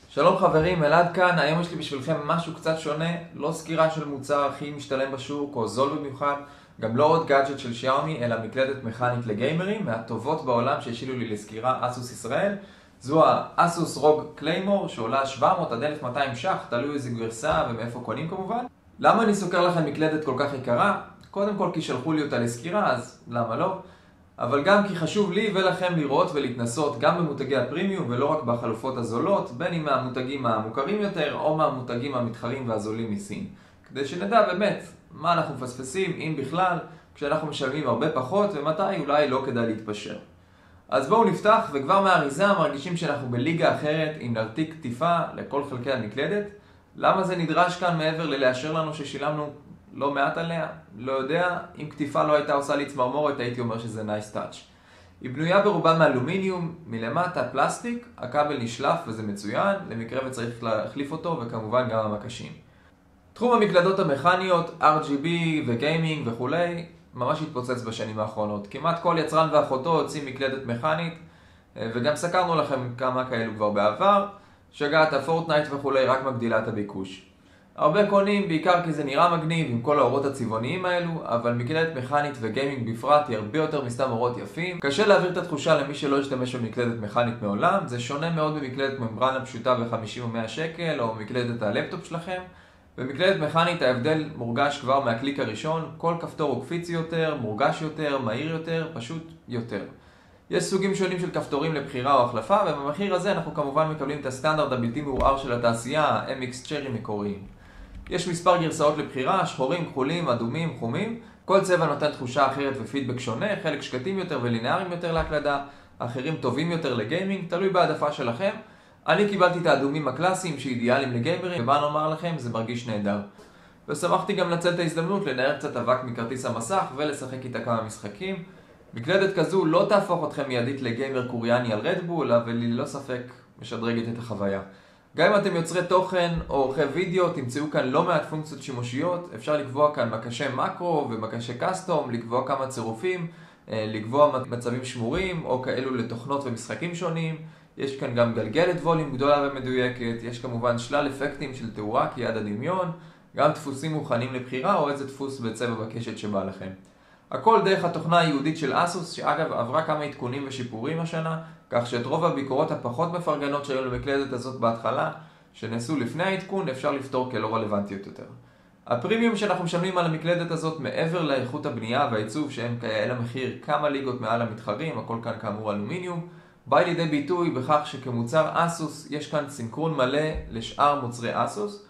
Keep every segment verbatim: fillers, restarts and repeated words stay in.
שלום חברים, אלעד כאן. היום יש לי בשבילכם משהו קצת שונה, לא סקירה של מוצר הכי משתלם בשוק או זול במיוחד, גם לא עוד גאדג'ט של שיאומי, אלא מקלדת מכנית לגיימרים מהטובות בעולם שהשאילו לי לסקירה אסוס ישראל. זו האסוס רוג קליימור שעולה שבע מאות עד אלף ומאתיים ש"ח, תלוי איזה גרסה ומאיפה קונים כמובן. למה אני סוקר לכם מקלדת כל כך יקרה? קודם כל כי שלחו לי אותה לסקירה, אז למה לא? אבל גם כי חשוב לי ולכם לראות ולהתנסות גם במותגי הפרימיום ולא רק בחלופות הזולות, בין אם מהמותגים המוכרים יותר או מהמותגים המתחרים והזולים מסין. כדי שנדע באמת מה אנחנו מפספסים, אם בכלל, כשאנחנו משלמים הרבה פחות ומתי אולי לא כדאי להתפשר. אז בואו נפתח, וכבר מהאריזה מרגישים שאנחנו בליגה אחרת עם נרתיק כתיפה לכל חלקי המקלדת. למה זה נדרש כאן מעבר ללאשר לנו ששילמנו לא מעט עליה? לא יודע. אם כתיפה לא הייתה עושה לי צמרמורת, הייתי אומר שזה nice touch. היא בנויה ברובה מאלומיניום, מלמטה פלסטיק, הכבל נשלף וזה מצוין, למקרה וצריך להחליף אותו, וכמובן גם המקשים. תחום המקלדות המכניות, אר ג'י בי וגיימינג וכולי, ממש התפוצץ בשנים האחרונות. כמעט כל יצרן ואחותו הוציא מקלדת מכנית, וגם סקרנו לכם כמה כאלו כבר בעבר. שגעת הפורטנייט וכולי רק מגדילה את הביקוש. הרבה קונים בעיקר כי זה נראה מגניב עם כל האורות הצבעוניים האלו, אבל מקלדת מכנית וגיימינג בפרט היא הרבה יותר מסתם אורות יפים. קשה להעביר את התחושה למי שלא ישתמש במקלדת מכנית מעולם. זה שונה מאוד במקלדת ממברנה פשוטה ב-חמישים או מאה שקל או מקלדת הלפטופ שלכם. במקלדת מכנית ההבדל מורגש כבר מהקליק הראשון, כל כפתור הוא קפיצי יותר, מורגש יותר, מהיר יותר, פשוט יותר. יש סוגים שונים של כפתורים לבחירה או החלפה, ובמחיר הזה אנחנו כמובן מקבלים את הסטנדרט הבלתי מעורער של התעשייה, ה-אם אקס Cherry מקוריים. יש מספר גרסאות לבחירה, שחורים, כחולים, אדומים, חומים. כל צבע נותן תחושה אחרת ופידבק שונה, חלק שקטים יותר ולינאריים יותר להקלדה, אחרים טובים יותר לגיימינג, תלוי בהעדפה שלכם. אני קיבלתי את האדומים הקלאסיים שאידיאליים לגיימרים, ומה נאמר לכם, זה מרגיש נהדר. ושמחתי גם לנצל את ההזדמנות לנער קצת אבק מכרטיס המסך ולשחק איתה כמה משחקים. מקלדת כזו לא תהפוך אתכם מיידית לגיימר קוריאני על רדבול, אבל היא ללא ספק משדרגת את החוויה. גם אם אתם יוצרי תוכן או עורכי וידאו, תמצאו כאן לא מעט פונקציות שימושיות. אפשר לקבוע כאן מקשי מקרו ומקשי קסטום, לקבוע כמה צירופים, לקבוע מצבים שמורים או כאלו לתוכנות ומשחקים שונים. יש כאן גם גלגלת ווליום גדולה ומדויקת, יש כמובן שלל אפקטים של תאורה כיד הדמיון, גם דפוסים מוכנים לבחירה או איזה דפוס בצבע בקשת שבא לכם. הכל דרך התוכנה היהודית של אסוס, שאגב עברה כמה עדכונים ושיפורים השנה, כך שאת רוב הביקורות הפחות מפרגנות שהיו למקלדת הזאת בהתחלה, שנעשו לפני העדכון, אפשר לפתור כלא רלוונטיות יותר. הפרימיום שאנחנו משלמים על המקלדת הזאת מעבר לאיכות הבנייה והעיצוב שהם כאלה מחיר כמה ליגות מעל המתחרים, הכל כאן כאמור אלומיניום, בא לידי ביטוי בכך שכמוצר אסוס יש כאן סינכרון מלא לשאר מוצרי אסוס.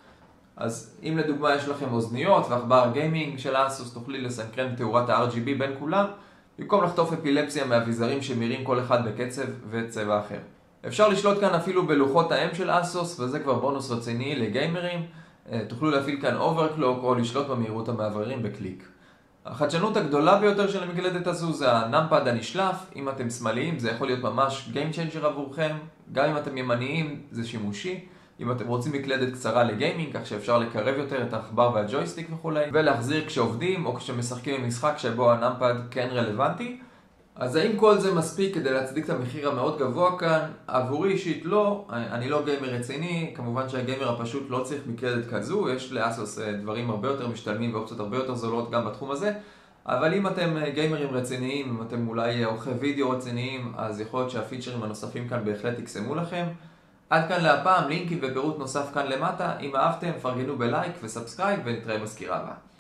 אז אם לדוגמה יש לכם אוזניות ועכבר גיימינג של אסוס, תוכלי לסנכרן תאורת ה-אר ג'י בי בין כולם, במקום לחטוף אפילפסיה מהאביזרים שמירים כל אחד בקצב וצבע אחר. אפשר לשלוט כאן אפילו בלוחות האם של אסוס, וזה כבר בונוס רציני לגיימרים. תוכלו להפעיל כאן אוברקלוק או לשלוט במהירות המעברים בקליק. החדשנות הגדולה ביותר של המקלדת הזו זה הנאמפד הנשלף. אם אתם שמאליים זה יכול להיות ממש Game Changer עבורכם, גם אם אתם ימניים זה שימושי. אם אתם רוצים מקלדת קצרה לגיימינג, כך שאפשר לקרב יותר את העכבר והג'ויסטיק וכולי, ולהחזיר כשעובדים או כשמשחקים במשחק שבו הנאמפד כן רלוונטי. אז האם כל זה מספיק כדי להצדיק את המחיר המאוד גבוה כאן? עבורי אישית לא, אני לא גיימר רציני, כמובן שהגיימר הפשוט לא צריך מקלדת כזו, יש לאסוס דברים הרבה יותר משתלמים ואופציות הרבה יותר זולות גם בתחום הזה, אבל אם אתם גיימרים רציניים, אם אתם אולי עורכי וידאו רציניים, אז יכול להיות שהפיצ'רים הנוספים כאן בהחלט יקסמו לכם. עד כאן להפעם, לינקים ופירוט נוסף כאן למטה. אם אהבתם, פרגנו בלייק וסאבסקרייב ונתראה בסקירה הבאה.